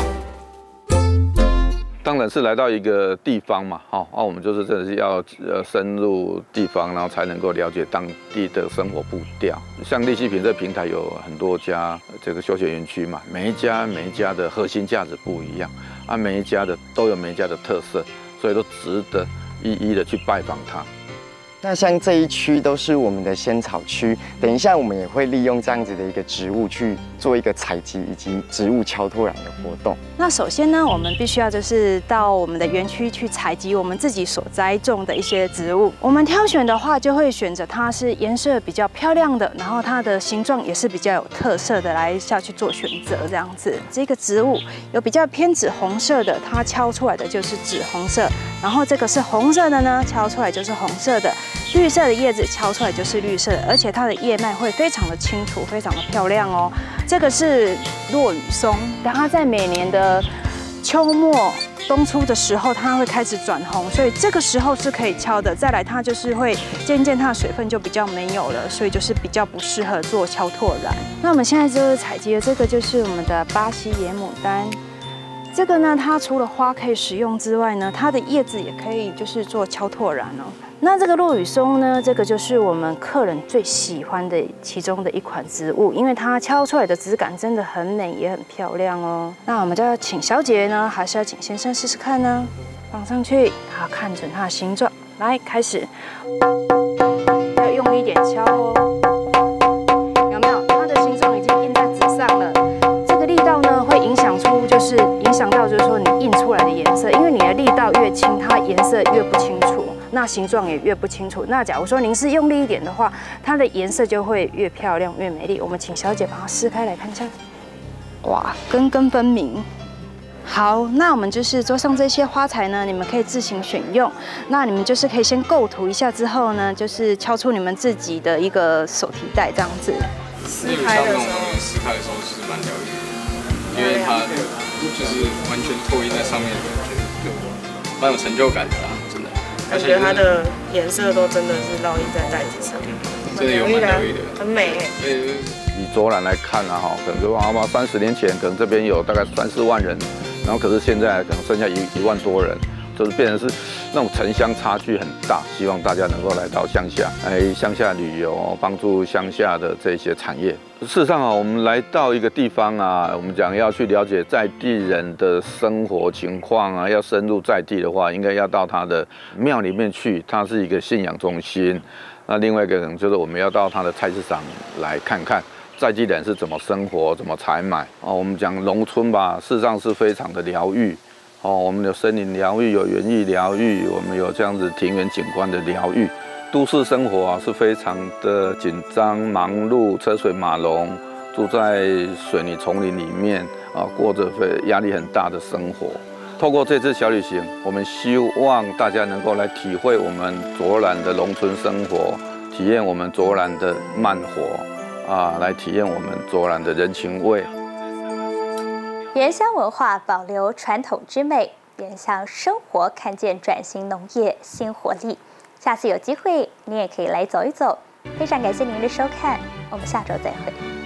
当然是来到一个地方嘛，哈、哦，那、啊、我们就是真的是要呃深入地方，然后才能够了解当地的生活步调。像立溪坪这平台有很多家这个休闲园区嘛，每一家每一家的核心价值不一样，啊，每一家的都有每一家的特色，所以都值得一一的去拜访它。 那像这一区都是我们的仙草区，等一下我们也会利用这样子的一个植物去做一个采集以及植物敲拓染的活动。 那首先呢，我们必须要就是到我们的园区去采集我们自己所栽种的一些植物。我们挑选的话，就会选择它是颜色比较漂亮的，然后它的形状也是比较有特色的来下去做选择。这样子，这个植物有比较偏紫红色的，它敲出来的就是紫红色；然后这个是红色的呢，敲出来就是红色的。绿色的叶子敲出来就是绿色的，而且它的叶脉会非常的清楚，非常的漂亮哦。这个是落羽松，当它在每年的秋末冬初的时候，它会开始转红，所以这个时候是可以敲的。再来，它就是会渐渐它的水分就比较没有了，所以就是比较不适合做敲拓染。那我们现在就是采集的这个就是我们的巴西野牡丹。这个呢，它除了花可以食用之外呢，它的叶子也可以就是做敲拓染哦。那这个落羽松呢，这个就是我们客人最喜欢的其中的一款植物，因为它敲出来的质感真的很美，也很漂亮哦。那我们就要请小姐呢，还是要请先生试试看呢？放上去，好，看准它的形状，来开始，要用力一点敲哦。有没有？它的形状已经印在纸上了。这个力道呢，会影响出就是影响到就是说你印出来的颜色，因为你的力道越轻，它颜色越不清楚。那形状也越不清楚。那假如说您是用力一点的话，它的颜色就会越漂亮越美丽。我们请小姐把它撕开来看一下，哇，根根分明。好，那我们就是桌上这些花材呢，你们可以自行选用。那你们就是可以先构图一下，之后呢，就是敲出你们自己的一个手提袋这样子。 撕开的时候，撕开的时候是蛮疗愈的，因为它就是完全拓印在上面的感觉，就蛮有成就感的啦。 感觉它的颜色都真的是烙印在袋子上， 真的有蛮疗愈的， 很美哎。 以卓兰来看啊，哈，可能就阿妈三十年前，可能这边有大概三四万人，然后可是现在可能剩下一一万多人，就是变成是那种城乡差距很大。希望大家能够来到乡下，来乡下旅游，帮助乡下的这些产业。事实上啊，我们来到一个地方啊，我们讲要去了解在地人的生活情况啊，要深入在地的话，应该要到他的庙里面去，它是一个信仰中心。那另外一个可能就是我们要到他的菜市场来看看在地人是怎么生活、怎么采买哦。我们讲农村吧，事实上是非常的疗愈哦。我们有森林疗愈，有园艺疗愈，我们有这样子庭园景观的疗愈。都市生活啊是非常的紧张、忙碌、车水马龙，住在水泥丛林里面啊，过着非压力很大的生活。透过这次小旅行，我们希望大家能够来体会我们卓兰的农村生活，体验我们卓兰的慢活啊，来体验我们卓兰的人情味。 原乡文化保留传统之美，原乡生活看见转型农业新活力。下次有机会，你也可以来走一走。非常感谢您的收看，我们下周再会。